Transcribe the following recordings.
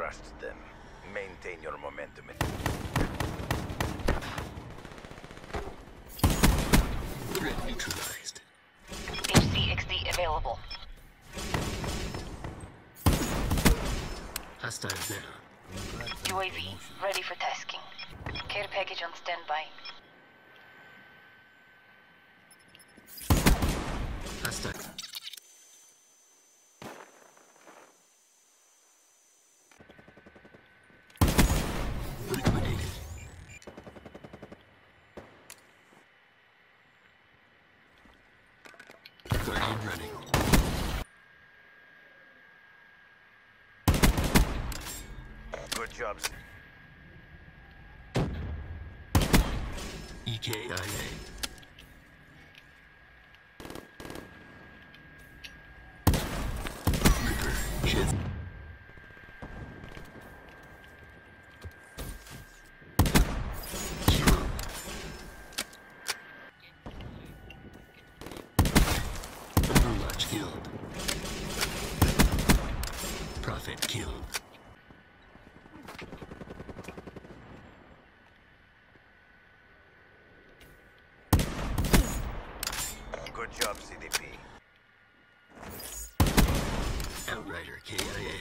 crushed them. Maintain your momentum. Threat neutralized. HCXD available. Hostiles down. UAV ready for tasking. Care package on standby. Hostile. Liquidated. Guardian running. Good jobs. EKIA. Reaper. Shift. Overwatch killed. Prophet killed. Good job, CDP. Outrider KIA.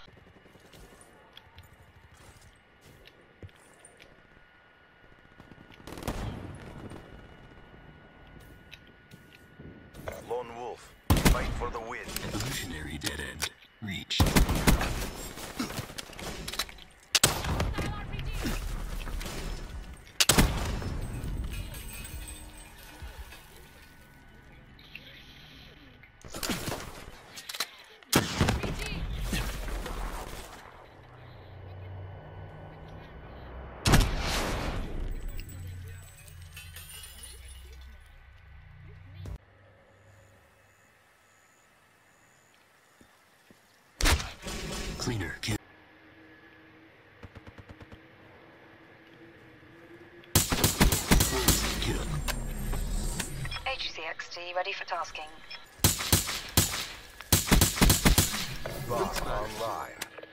Lone Wolf, fight for the win. Evolutionary dead end. Reached. Cleaner kill. Kill. HCXD ready for tasking. Bomb online.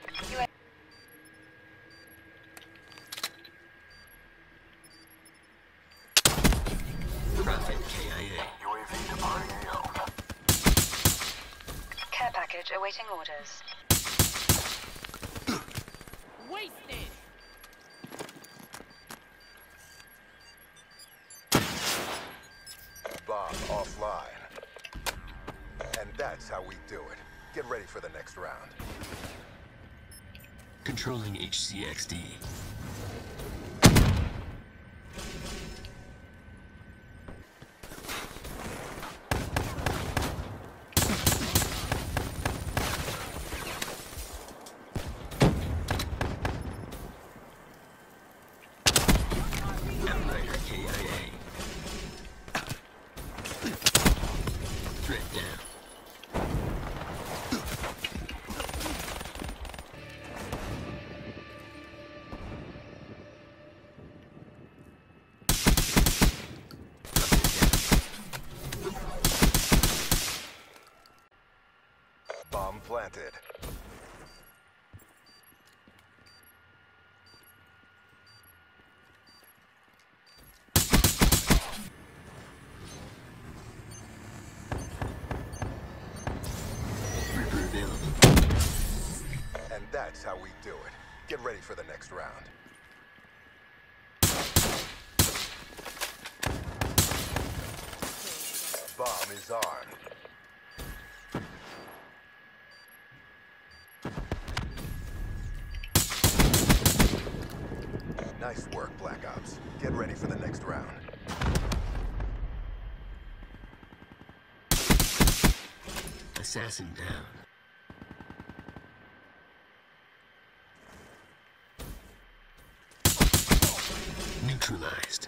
Prophet KIA. UAV departing AO. Care package awaiting orders. Wasted! Bomb offline. And that's how we do it. Get ready for the next round. Controlling HCXD. Outrider KIA. Threat down. Bomb planted. Reaper available. And that's how we do it. Get ready for the next round. Bomb is armed. Nice work, Black Ops. Get ready for the next round. Assassin down. Neutralized.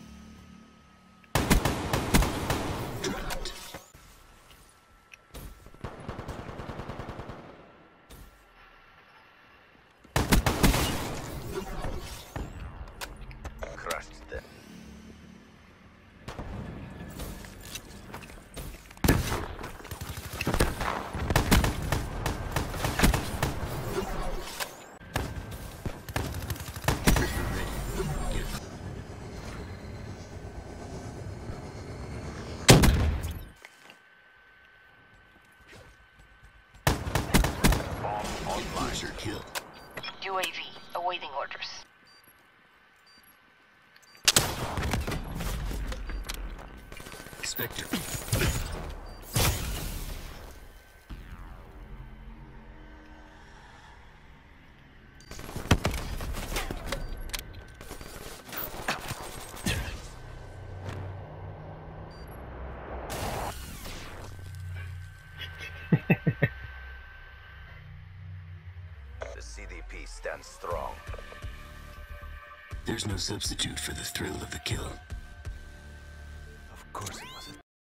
Dropped. User kill. UAV, awaiting orders. Spectre. The CDP stands strong. There's no substitute for the thrill of the kill.